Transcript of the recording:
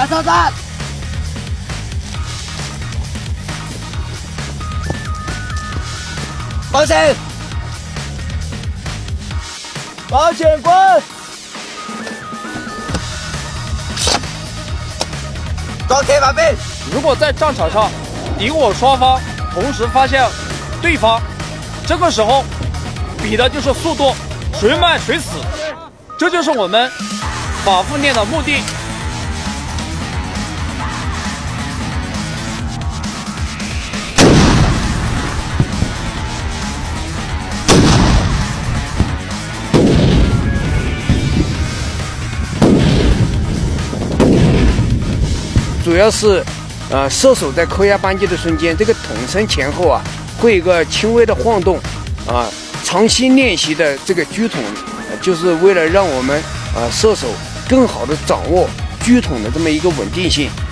上站。放绳。保险棍。装铁板兵。 如果在战场上敌我双方同时发现对方，这个时候比的就是速度，谁慢谁死。这就是我们反复练的目的。 主要是，射手在扣压扳机的瞬间，这个筒身前后啊，会有一个轻微的晃动，长期练习的这个狙筒，就是为了让我们射手更好的掌握狙筒的这么一个稳定性。